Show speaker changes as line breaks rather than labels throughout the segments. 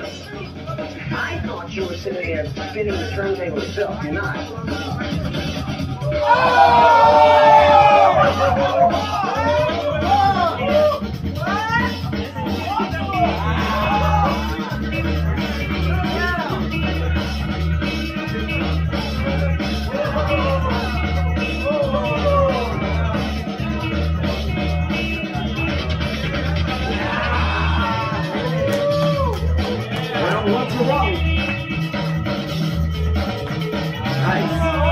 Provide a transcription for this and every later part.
I thought you were sitting there spinning the turntable yourself. You're not. What's the wrong? Nice.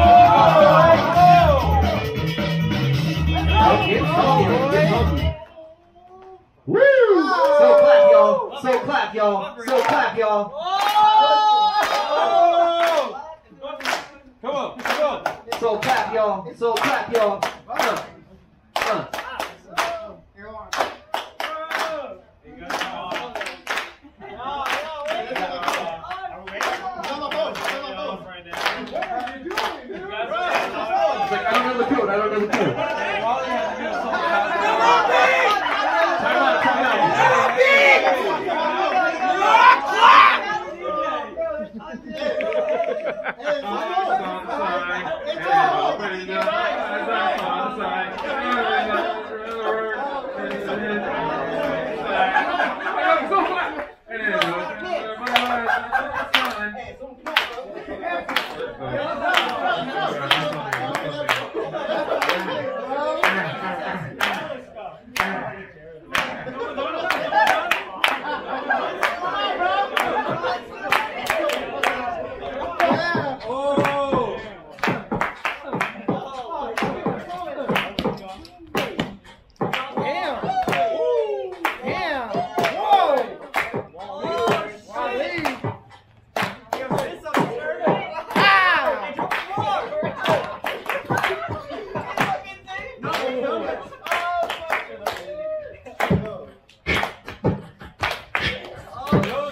Woo! So clap, y'all. So clap, y'all. So clap, y'all.
Come on, come on.
So clap, y'all. So clap, y'all. I don't know the code. I don't know the code.
Go!